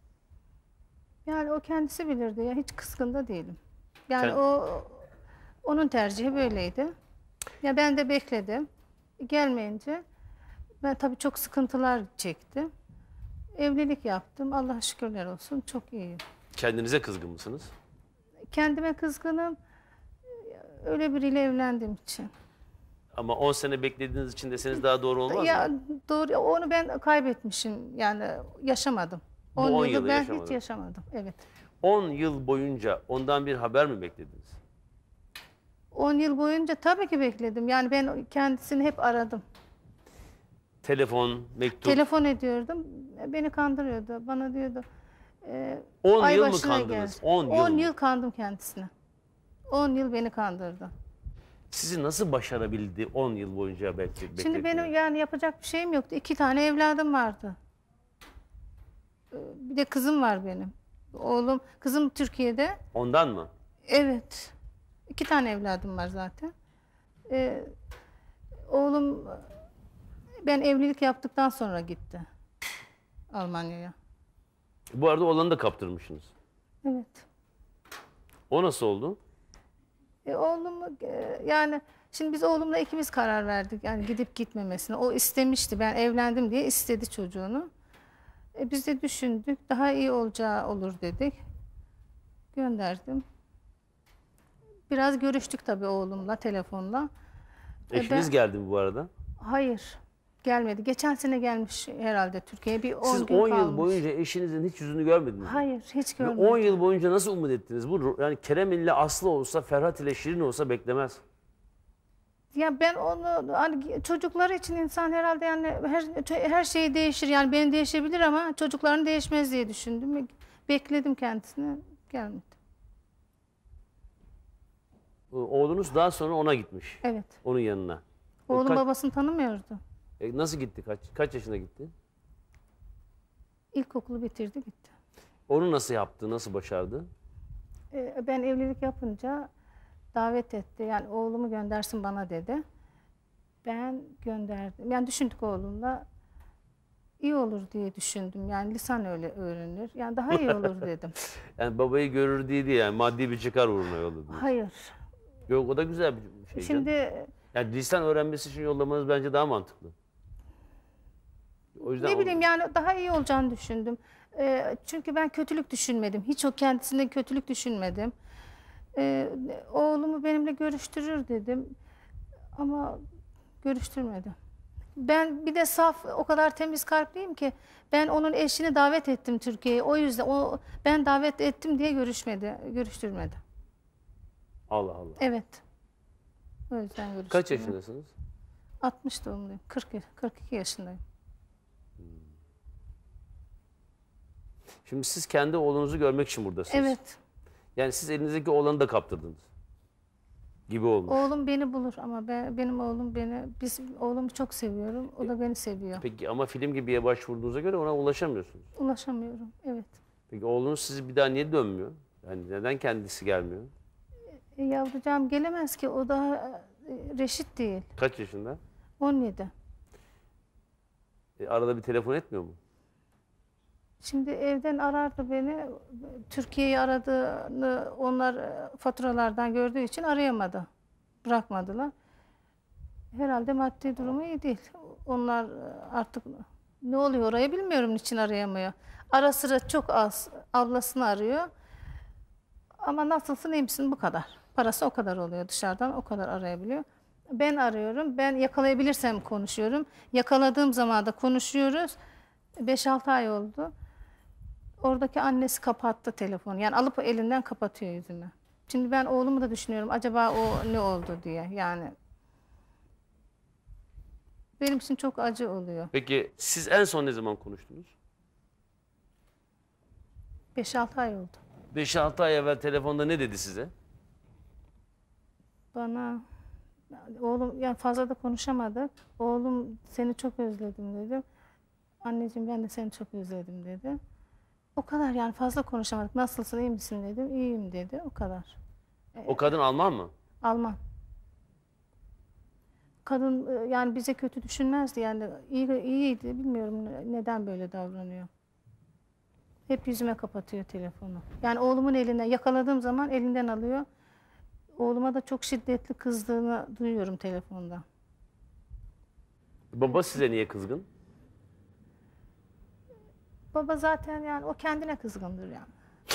Yani o kendisi bilirdi ya, hiç kızgın da değilim. Yani Kend- o onun tercihi böyleydi. Ya ben de bekledim. Gelmeyince ben tabii çok sıkıntılar çektim. Evlilik yaptım. Allah'a şükürler olsun. Çok iyiyim. Kendinize kızgın mısınız? Kendime kızgınım. Öyle biriyle evlendiğim için. Ama on sene beklediğiniz için deseniz daha doğru olmaz Ya mı? doğru, onu ben kaybetmişim. Yani yaşamadım. Bu on on yılı yılı ben yaşamadın. hiç yaşamadım. Evet. on yıl boyunca ondan bir haber mi beklediniz? on yıl boyunca tabii ki bekledim. Yani ben kendisini hep aradım. Telefon, mektup. Telefon ediyordum. Beni kandırıyordu. Bana diyordu. E, on ay yıl mı başına kandınız? gel. on yıl on mı? yıl kandım kendisine. on yıl beni kandırdı. Sizi nasıl başarabildi on yıl boyunca bekle, Şimdi bekletmeyi? benim yani yapacak bir şeyim yoktu. İki tane evladım vardı. Ee, Bir de kızım var benim. Oğlum, kızım Türkiye'de. Ondan mı? Evet. İki tane evladım var zaten. Ee, oğlum ben evlilik yaptıktan sonra gitti Almanya'ya. Bu arada oğlanı da kaptırmışsınız. Evet. O nasıl oldu? E, oğlumu e, yani şimdi biz oğlumla ikimiz karar verdik yani gidip gitmemesine. O istemişti. Ben evlendim diye istedi çocuğunu. E, biz de düşündük. Daha iyi olacağı olur dedik. Gönderdim. Biraz görüştük tabii oğlumla telefonla. E, Eşiniz ben- geldi mi bu arada? Hayır. Gelmedi. Geçen sene gelmiş herhalde Türkiye'ye. Bir on Siz gün on kalmış. yıl boyunca eşinizin hiç yüzünü görmediniz mi? Hayır, hiç Ve görmedim. on yıl boyunca nasıl umut ettiniz? Bu yani Kerem ile Aslı olsa, Ferhat ile Şirin olsa beklemez. Ya ben onu hani çocuklar için insan herhalde yani her her şey değişir. Yani benim değişebilir ama çocukların değişmez diye düşündüm. Bekledim kendisini. Gelmedi. Oğlunuz daha sonra ona gitmiş. Evet. Onun yanına. O Oğlum kaç- babasını tanımıyordu. E, nasıl gitti? Kaç kaç yaşına gitti? İlkokulu bitirdi gitti. Onu nasıl yaptı? Nasıl başardı? Ee, ben evlilik yapınca davet etti. Yani oğlumu göndersin bana dedi. Ben gönderdim. Yani düşündük oğlumla. İyi olur diye düşündüm. Yani lisan öyle öğrenir. Yani daha iyi olur dedim. Yani babayı görür diye değil yani maddi bir çıkar uğruna yolladı. Hayır. Yok o da güzel bir şey. Şimdi canım. Yani lisan öğrenmesi için yollamanız bence daha mantıklı. O yüzden ne o- bileyim yani daha iyi olacağını düşündüm. Ee, çünkü ben kötülük düşünmedim. Hiç o kendisinde kötülük düşünmedim. Ee, oğlumu benimle görüştürür dedim. Ama görüştürmedi. Ben bir de saf, o kadar temiz kalpliyim ki ben onun eşini davet ettim Türkiye'ye. O yüzden o ben davet ettim diye görüşmedi, görüştürmedi. Allah Allah. Evet. O yüzden görüştürmedi. Kaç yaşındasınız? altmış doğumluyum. kırk, kırk iki yaşındayım. Şimdi siz kendi oğlunuzu görmek için buradasınız. Evet. Yani siz elinizdeki oğlanı da kaptırdınız. Gibi olmuş. Oğlum beni bulur ama ben, benim oğlum beni, biz oğlumu çok seviyorum. O da beni seviyor. Peki ama film gibiye başvurduğunuza göre ona ulaşamıyorsunuz. Ulaşamıyorum. Evet. Peki oğlunuz sizi bir daha niye dönmüyor? Yani neden kendisi gelmiyor? E, yavrucağım gelemez ki. O daha e, reşit değil. Kaç yaşında? on yedi. E, arada bir telefon etmiyor mu? Şimdi evden arardı beni. Türkiye'yi aradığını onlar e, faturalardan gördüğü için arayamadı. Bırakmadılar. Herhalde maddi durumu iyi değil. Onlar e, artık ne oluyor oraya bilmiyorum niçin arayamıyor. Ara sıra çok az ablasını arıyor. Ama nasılsın iyi misin bu kadar. Parası o kadar oluyor dışarıdan o kadar arayabiliyor. Ben arıyorum. Ben yakalayabilirsem konuşuyorum. Yakaladığım zaman da konuşuyoruz. beş altı ay oldu. Oradaki annesi kapattı telefonu. Yani alıp elinden kapatıyor yüzümü. Şimdi ben oğlumu da düşünüyorum. Acaba o ne oldu diye. Yani benim için çok acı oluyor. Peki siz en son ne zaman konuştunuz? beş altı ay oldu. beş altı ay evvel telefonda ne dedi size? Bana oğlum yani fazla da konuşamadık. Oğlum seni çok özledim dedim. Anneciğim ben de seni çok özledim dedi. O kadar yani fazla konuşamadık. Nasılsın iyi misin dedim. İyiyim dedi. O kadar. O kadın Alman mı? Alman. kadın e, yani bize kötü düşünmezdi yani iyi iyiydi bilmiyorum ne- neden böyle davranıyor. Hep yüzüme kapatıyor telefonu. Yani oğlumun elinden yakaladığım zaman elinden alıyor. Oğluma da çok şiddetli kızdığını duyuyorum telefonda. Baba size niye kızgın? Baba zaten yani o kendine kızgındır yani.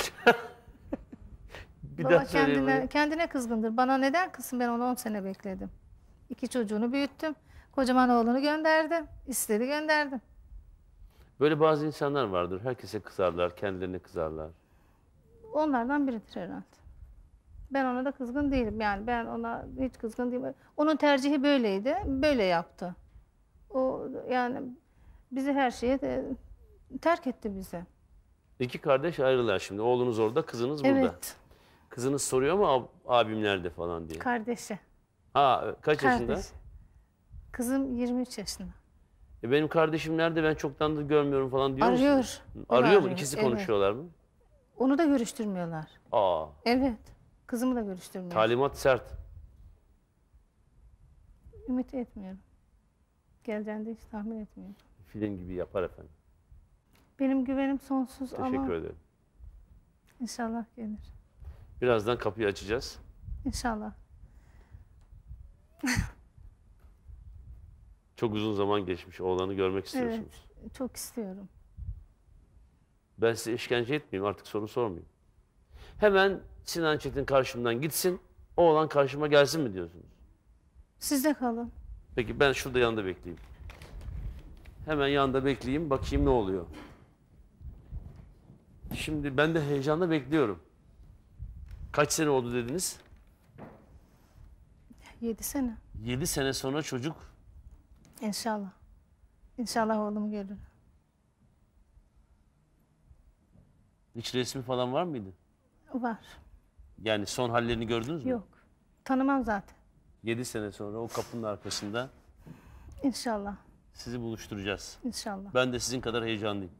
Bir Baba daha söyleyin kendine, bakayım. kendine kızgındır. Bana neden kızsın? Ben onu on sene bekledim. İki çocuğunu büyüttüm. Kocaman oğlunu gönderdim. İstedi gönderdim. Böyle bazı insanlar vardır. Herkese kızarlar, kendilerine kızarlar. Onlardan biridir herhalde. Ben ona da kızgın değilim. Yani ben ona hiç kızgın değilim. Onun tercihi böyleydi. Böyle yaptı. O yani bizi her şeye de terk etti bizi. İki kardeş ayrılar şimdi. Oğlunuz orada, kızınız burada. Evet. Kızınız soruyor mu "Ab- abim nerede falan diye. Kardeşi. Ha, kaç yaşında? Kardeş. Kızım yirmi üç yaşında. E benim kardeşim nerede, ben çoktandır görmüyorum falan diyor Arıyor. musunuz? O da Arıyor mu? arıyor, İkisi evet. konuşuyorlar mı? Onu da görüştürmüyorlar. Aa, Evet. Kızımı da görüştürmüyor. talimat sert. Ümit etmiyorum. Geleceğini de hiç tahmin etmiyorum. Film gibi yapar efendim. Benim güvenim sonsuz Teşekkür ama ederim. inşallah gelir. Birazdan kapıyı açacağız. İnşallah. Çok uzun zaman geçmiş. Oğlanı görmek istiyorsunuz. Evet. Çok istiyorum. Ben size işkence etmeyeyim, artık soru sormayayım. Hemen Sinan Çetin karşımdan gitsin, oğlan karşıma gelsin mi diyorsunuz? Sizde kalın. Peki ben şurada yanında bekleyeyim. Hemen yanında bekleyeyim, bakayım ne oluyor. Şimdi ben de heyecanla bekliyorum. Kaç sene oldu dediniz? Yedi sene. Yedi sene sonra çocuk. İnşallah. İnşallah oğlumu görür. Hiç resmi falan var mıydı? Var. Yani son hallerini gördünüz mü? Yok. Tanımam zaten. Yedi sene sonra o kapının arkasında İnşallah. sizi buluşturacağız. İnşallah. Ben de sizin kadar heyecanlıyım.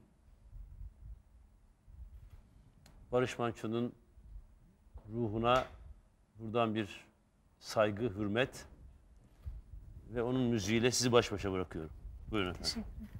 Barış Manço'nun ruhuna buradan bir saygı, hürmet ve onun müziğiyle sizi baş başa bırakıyorum. Buyurun efendim. Teşekkür ederim.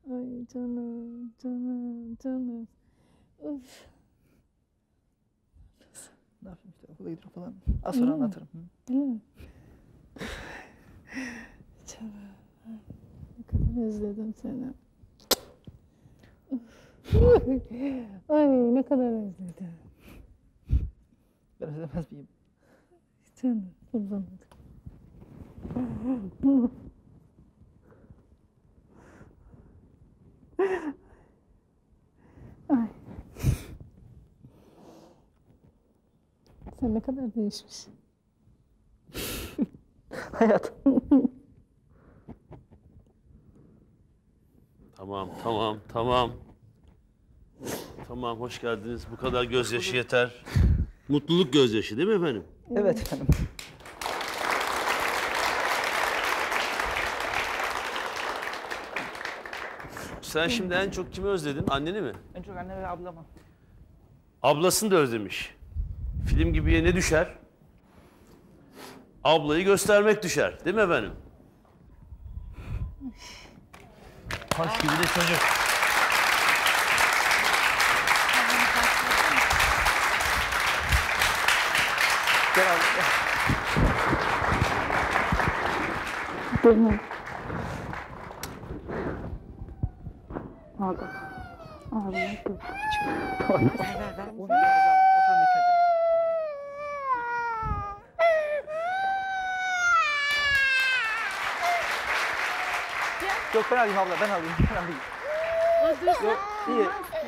Ay canım, canım, canım. Üf. Ne yapayım işte okula gidiyorum falan. Az sonra anlatırım. Hı. Değil mi? Canım. Ay, ne kadar özledim seni. Ay ne kadar özledim. Ben özlemez miyim? Canım kurban Ay. Sen ne kadar değişmiş. Hayat. Tamam, tamam, tamam. Tamam, hoş geldiniz. Bu kadar gözyaşı yeter. Mutluluk gözyaşı değil mi efendim? Evet efendim. Sen şimdi en çok kimi özledin? Anneni mi? En çok anne ve ablamı. Ablasını da özlemiş. Film gibiye ne düşer? Ablayı göstermek düşer. Değil mi efendim? Taş gibi de çocuk. Gel abi. Gel. Canım. Abi. Abi. Ver ver ver. Onu biraz al. Oturun ilk önce. Yok ben alayım abla ben alayım. Ben alayım. Yok iyi.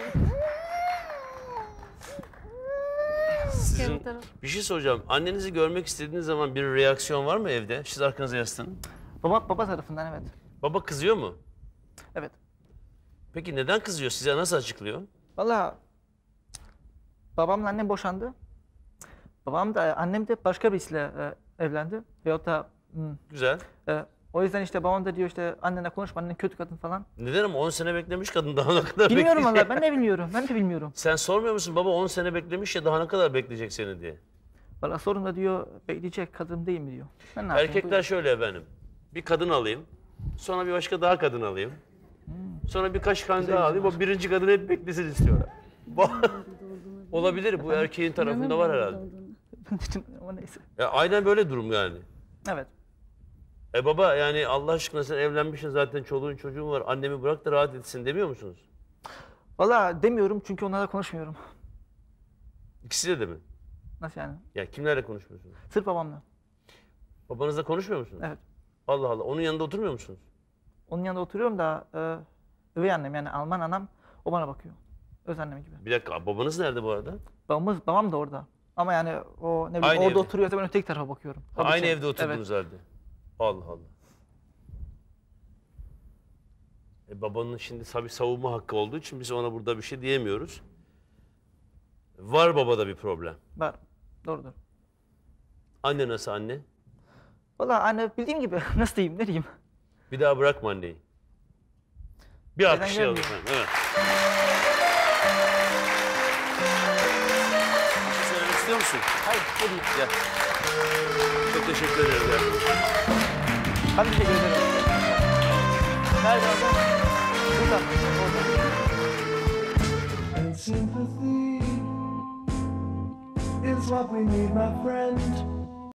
Sizin bir şey soracağım. Annenizi görmek istediğiniz zaman bir reaksiyon var mı evde? Siz arkanıza yaslanın. Baba baba tarafından evet. Baba kızıyor mu? Evet. Peki neden kızıyor? Size nasıl açıklıyor? Vallahi babamla annem boşandı. Babam da annem de başka birisiyle e, evlendi. Veyahut da hmm, Güzel. e, o yüzden işte babam da diyor işte annenle konuşma annen kötü kadın falan. Neden ama on sene beklemiş kadın daha ne kadar Bilmiyorum bekleyecek? vallahi ben de bilmiyorum. Ben de bilmiyorum. Sen sormuyor musun baba on sene beklemiş ya daha ne kadar bekleyecek seni diye? Valla sorun da diyor bekleyecek kadın değil mi diyor. Ben ne yapayım, Erkekler buyurun. şöyle efendim. Bir kadın alayım. Sonra bir başka daha kadın alayım. Sonra birkaç kadın daha alayım. O birinci kadın hep beklesin istiyorlar. Olabilir. Bu erkeğin tarafında var herhalde. Ben için ama neyse. Ya aynen böyle durum yani. Evet. E baba yani Allah aşkına sen evlenmişsin zaten çoluğun çocuğun var. Annemi bırak da rahat etsin demiyor musunuz? Valla demiyorum çünkü onlarla konuşmuyorum. İkisiyle de mi? Nasıl yani? Ya kimlerle konuşmuyorsunuz? Sırf babamla. Babanızla konuşmuyor musunuz? Evet. Allah Allah. Onun yanında oturmuyor musunuz? Onun yanında oturuyorum da e, üvey annem yani Alman anam o bana bakıyor. Öz annem gibi. Bir dakika babanız nerede bu arada? Babamız, babam da orada. Ama yani o ne bileyim Aynı orada evde. oturuyorsa ben öteki tarafa bakıyorum. Ha, Tabii aynı ki. evde oturdunuz Evet. halde. Allah Allah. E babanın şimdi tabii savunma hakkı olduğu için biz ona burada bir şey diyemiyoruz. Var babada bir problem. Var. Doğrudur. Anne nasıl anne? Valla anne bildiğim gibi nasıl diyeyim ne diyeyim. Bir daha bırakma anneyi. Bir Neden alkışlayalım gelmiyor? efendim. Evet. Bir şey söylemek istiyor musun? Hayır ne diyeyim. Gel. Çok teşekkür ederim. Gel. Hadi teşekkür ederim. Nerede adam? Burada. Orada. And sympathy is what we need, my friend.